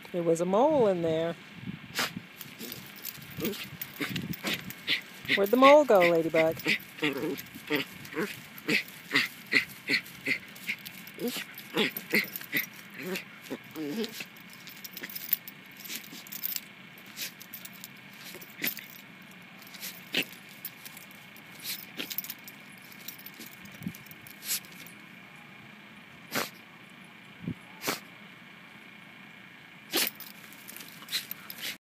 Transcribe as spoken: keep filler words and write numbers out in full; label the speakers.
Speaker 1: There was a mole in there. Where'd the mole go, Ladybug?